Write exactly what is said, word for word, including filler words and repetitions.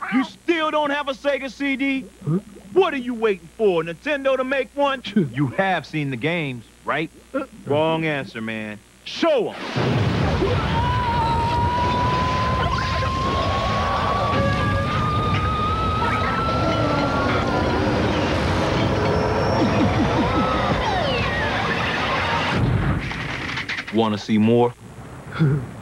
You still don't have a Sega C D? Huh? What are you waiting for, Nintendo to make one? You have seen the games, right? Wrong answer, man. Show 'em. Want to see more?